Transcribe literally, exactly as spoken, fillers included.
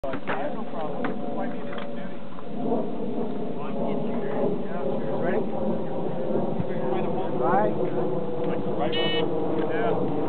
Yeah, no problem. Why need it in duty? Yeah, ready? Right. Right. Yeah.